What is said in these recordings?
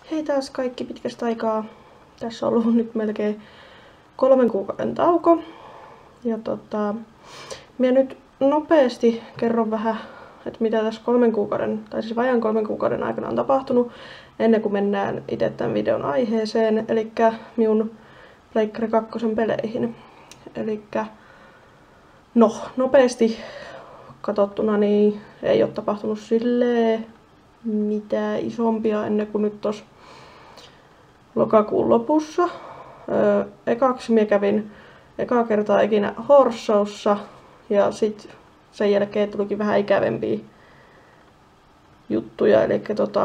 Hei taas kaikki pitkästä aikaa. Tässä on ollut nyt melkein 3 kuukauden tauko. Ja minä nyt nopeasti kerron vähän, että mitä tässä 3 kuukauden, tai siis vajaan 3 kuukauden aikana on tapahtunut, ennen kuin mennään itse tämän videon aiheeseen, eli minun Pleikkari 2 peleihin. Elikkä no, nopeasti katsottuna niin ei ole tapahtunut silleen mitään isompia ennen kuin nyt tuossa lokakuun lopussa. Ekaksi minä kävin ekaa kertaa ikinä Horse Showssa ja sit sen jälkeen tulikin vähän ikävempiä juttuja, eli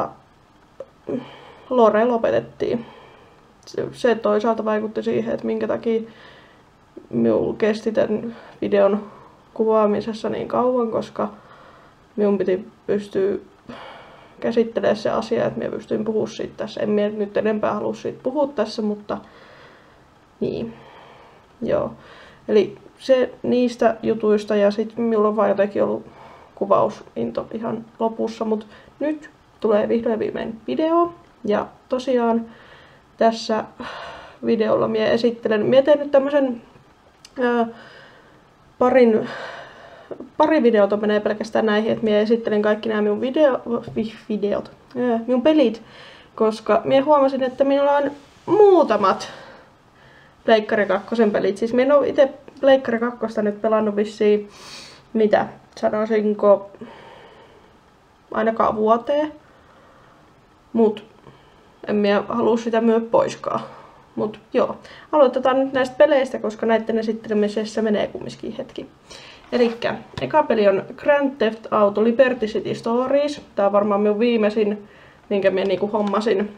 Lore lopetettiin. Se toisaalta vaikutti siihen, että minkä takia minulla kesti tämän videon kuvaamisessa niin kauan, koska minun piti pystyä käsittelemään se asia, että minä pystyin puhumaan siitä tässä. En minä nyt enempää halua siitä puhua tässä, mutta niin. Joo. Eli se niistä jutuista ja sitten minulla on vaan jotenkin ollut kuvausinto ihan lopussa, mutta nyt tulee vihdoin viimein video. Ja tosiaan tässä videolla minä esittelen, minä teen nyt tämmösen pari videota menee pelkästään näihin, että minä esittelen kaikki nämä minun minun pelit, koska minä huomasin, että minulla on muutamat Pleikkari 2 pelit. Siis minä en ole itse Pleikkari 2 nyt pelannut vissiin, mitä sanoisinko, ainakaan vuoteen, mut en minä halua sitä myö poiskaan. Mut joo, aloitetaan nyt näistä peleistä, koska näiden esittelemisessä menee kumminkin hetki. Elikkä eka peli on Grand Theft Auto Liberty City Stories. Tää on varmaan minun viimeisin, minkä minä niinku hommasin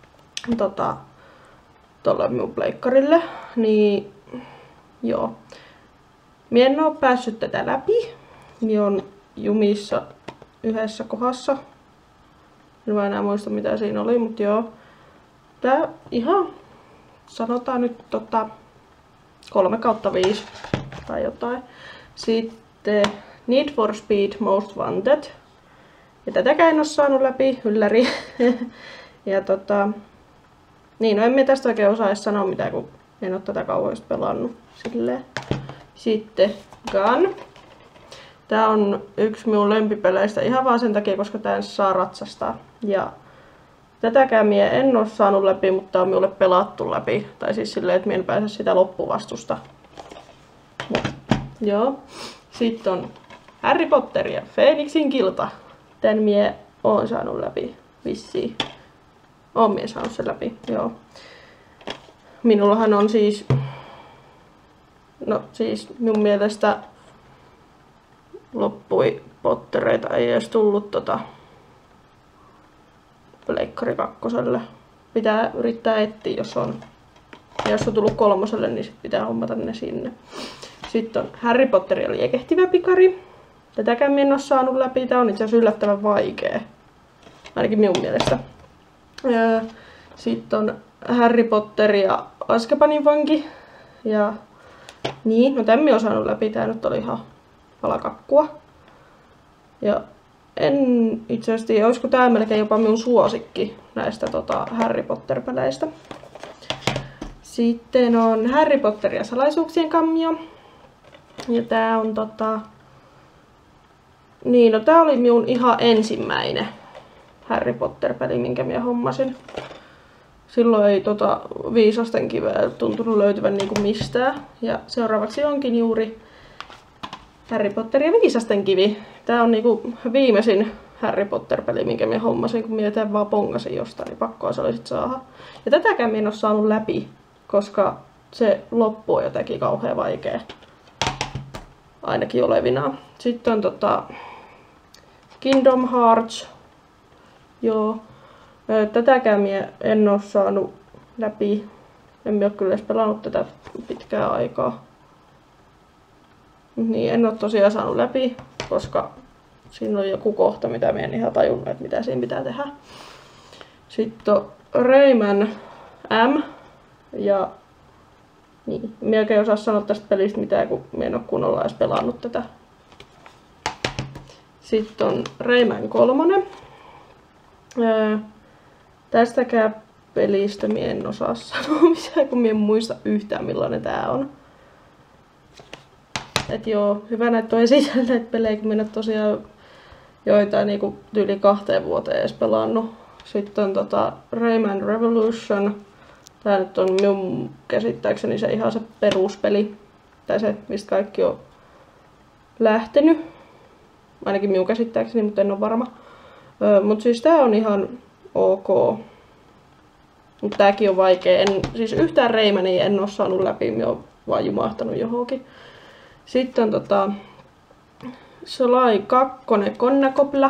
tuolle minun pleikkarille. Niin joo. Minä en oo päässyt tätä läpi. Minä on jumissa yhdessä kohdassa. En mä enää muista mitä siinä oli, mutta joo. Tää ihan sanotaan nyt 3/5 tai jotain. Sitten Need for Speed Most Wanted. Ja tätäkään en oo saanut läpi, ylläri. Ja niin, no en minä tästä oikein osaa edes sanoa mitään, kun en oo tätä kauheasti pelannut. Silleen. Sitten Gun. Tää on yksi minun lempipeleistä ihan vaan sen takia, koska tää saa ratsastaa. Ja tätäkään minä en oo saanut läpi, mutta tää on minulle pelattu läpi. Tai siis silleen, että minä en pääse sitä loppuvastusta. Joo. Sitten on Harry Potter ja Feeniksin kilta. Tän minä oon saanut läpi vissiin. Oon minä saanut sen läpi, joo. Minullahan on siis, no siis minun mielestä loppui Pottereita, ei edes tullut Pleikkari 2. Pitää yrittää etsiä, jos on. Ja jos on tullut 3, niin sit pitää hommata ne sinne. Sitten on Harry Potter ja liekehtivä pikari. Tätäkään minä en ole saanut läpi. Tää on itse asiassa yllättävän vaikea. Ainakin minun mielestä. Sitten on Harry Potter ja Azkabanin vanki. Ja niin, no tämän minä olen saanut läpi. Tää nyt oli ihan palakakkua. Ja en itse asiassa tiedä, olisiko tää melkein jopa minun suosikki näistä Harry Potter-peleistä. Sitten on Harry Potter ja salaisuuksien kammio. Ja tää on niin, no tää oli minun ihan ensimmäinen Harry Potter-peli, minkä minä hommasin. Silloin ei viisasten kiveä tuntunut löytyvän niinku mistään. Ja seuraavaksi onkin juuri Harry Potter ja viisasten kivi. Tää on niinku viimeisin Harry Potter-peli, minkä minä hommasin, kun minä vaan pongasin jostain, niin pakkoa se oli sit saada. Ja tätäkään minä en oo saanut läpi, koska se loppu on jotenkin kauhean vaikea. Ainakin olevinaan. Sitten on Kingdom Hearts. Joo. Tätäkään minä en oo saanut läpi. En minä oo kyllä edes pelannut tätä pitkää aikaa. Niin, en oo tosiaan saanut läpi, koska siinä on joku kohta, mitä minä en ihan tajunnut, että mitä siinä pitää tehdä. Sitten on Rayman M. Ja niin, minä oikein osaa sanoa tästä pelistä mitään, kun minä en ole kunnolla edes pelannut tätä. Sitten on Rayman 3. tästäkään pelistä mie en osaa sanoa mitään, kun mie en muista yhtään millainen tää on. Et joo, hyvä näitä on sisällä näitä pelejä, kun minä tosiaan joitain niinku yli 2 vuoteen edes pelannut. Sitten on Rayman Revolution. Tää nyt on minun käsittääkseni se ihan se peruspeli. Tai se, mistä kaikki on lähtenyt. Ainakin minun käsittääkseni, mutta en ole varma. Mut siis tää on ihan ok. Mut tääkin on vaikea. Siis yhtään Raymania en oo saanut läpi, minä oon vaan jumahtanut johonkin. Sitten on Sly 2 Konnakopla.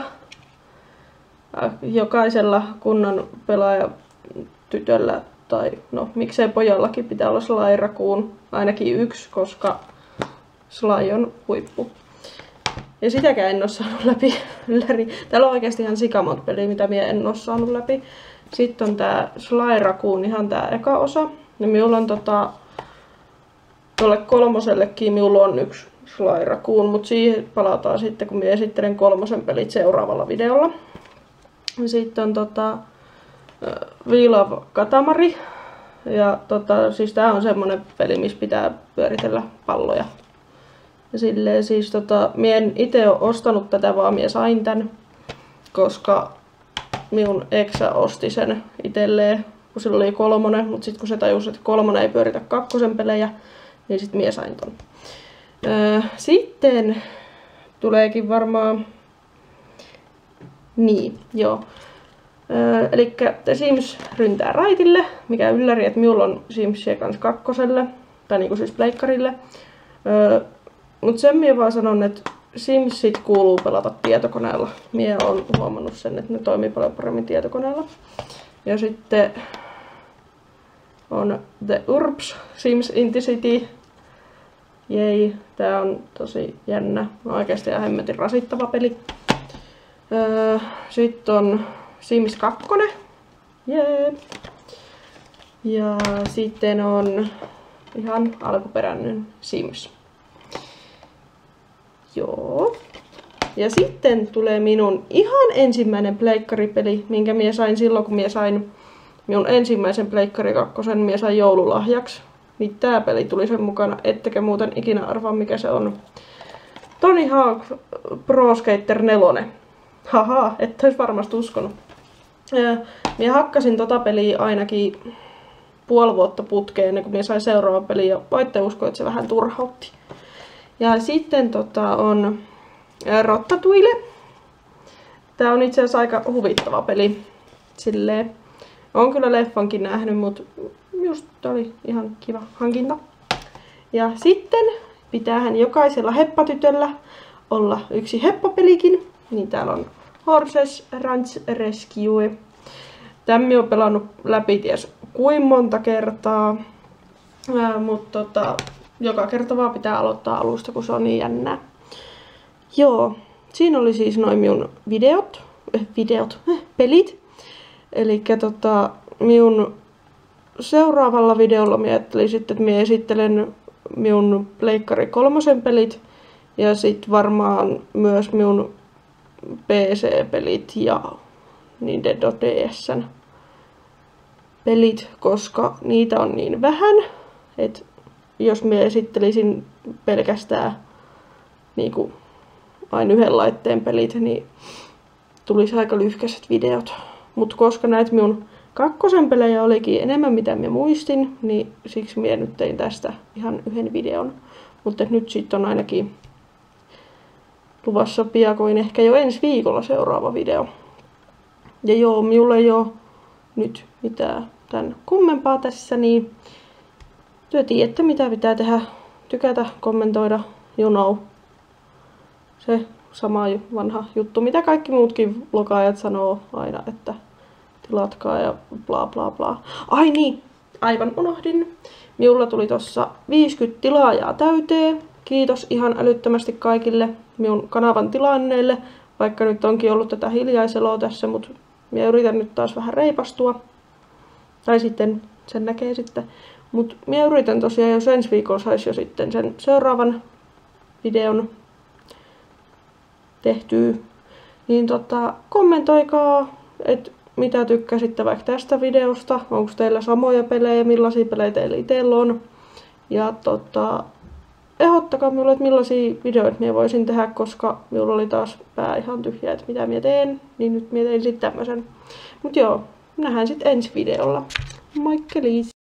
Jokaisella kunnon pelaajatytöllä, tai no miksei pojallakin, pitää olla Sly Raccoon. Ainakin 1, koska Sly on huippu. Ja sitäkään en oo saanut läpi. Täällä on oikeesti ihan sikamot peliä, mitä minä en oo saanut läpi. Sitten on tää Sly Raccoon, ihan tää eka osa. Ja minulla on tuolle 3:llekin minulla on 1 Sly Raccoon, mutta siihen palataan sitten, kun minä esittelen 3 pelit seuraavalla videolla. Sitten on We Love Katamari. Ja siis tää on semmonen peli, missä pitää pyöritellä palloja. Ja silleen siis mie en ite oo ostanut tätä, vaan mie sain tän. Koska minun eksä osti sen itelleen, kun sillä oli 3, mutta sitten kun se tajusi, että 3 ei pyöritä 2 pelejä, niin sit mie sain ton. Sitten tuleekin varmaan... Niin, joo. Elikkä The Sims ryntää raitille, mikä ylläri, että minulla on Simsia kans 2, tai niinku siis pleikkarille. Mut sen mie vaan sanon, että Simsit kuuluu pelata tietokoneella. Mie on huomannut sen, että ne toimii paljon paremmin tietokoneella. Ja sitten on The Urbs Sims Inti-City. Jei, tää on tosi jännä. Oikeesti ihan hemmetin rasittava peli. Sitten on Sims 2. Jee. Ja sitten on ihan alkuperäinen Sims. Joo. Ja sitten tulee minun ihan ensimmäinen pleikkaripeli, minkä minä sain silloin, kun minä sain minun ensimmäisen pleikkari 2, minä sain joululahjaksi. Niin tää peli tuli sen mukana, ettekä muuten ikinä arvaa mikä se on. Tony Hawk Pro Skater 4. Haha, et ois varmasti uskonut. Minä hakkasin tota peliä ainakin puoli vuotta putkeen ennen kuin minä sain seuraava peli ja voitte uskoa, että se vähän turhautti. Ja sitten on Ratatouille. Tää on itse asiassa aika huvittava peli. Silleen. Olen kyllä leffankin nähnyt, mutta just oli ihan kiva hankinta. Ja sitten pitäähän jokaisella heppatytöllä olla 1 heppapelikin. Niin täällä on Horses Ranch Rescue. Tämän minä olen pelannut läpi ties kuin monta kertaa. Mutta joka kerta vaan pitää aloittaa alusta, kun se on niin jännää. Joo, siinä oli siis noin minun pelit. Elikkä minun seuraavalla videolla minä ajattelin sitten, että minä esittelen minun Pleikkari 3 pelit. Ja sit varmaan myös minun PC-pelit ja Nintendo DS:n pelit, koska niitä on niin vähän, että jos minä esittelisin pelkästään niinku aina 1 laitteen pelit, niin tulisi aika lyhkäiset videot. Mutta koska näitä minun 2 pelejä olikin enemmän mitä minä muistin, niin siksi minä nyt tein tästä ihan 1 videon. Mutta nyt sitten on ainakin luvassa piakoin ehkä jo ensi viikolla seuraava video. Ja joo, minulla ei ole nyt mitään tän kummempaa tässä, niin työ tiedätte mitä pitää tehdä. Tykätä, kommentoida, you know. Se sama vanha juttu, mitä kaikki muutkin vlogaajat sanoo aina, että tilatkaa ja bla bla bla. Ai niin, aivan unohdin. Minulla tuli tossa 50 tilaajaa täyteen. Kiitos ihan älyttömästi kaikille minun kanavan tilanneille, vaikka nyt onkin ollut tätä hiljaiseloa tässä, mutta minä yritän nyt taas vähän reipastua. Tai sitten sen näkee sitten. Mutta minä yritän tosiaan, jos ensi viikolla saisi jo sitten sen seuraavan videon tehtyä, niin kommentoikaa, että mitä tykkäsitte vaikka tästä videosta. Onko teillä samoja pelejä, millaisia pelejä teillä itsellä on. Ja ehdottakaa minulle, että millaisia videoita minä voisin tehdä, koska minulla oli taas pää ihan tyhjä, että mitä minä teen. Niin nyt minä tein sitten tämmösen. Mut joo, nähdään sitten ensi videolla. Moikkeliis!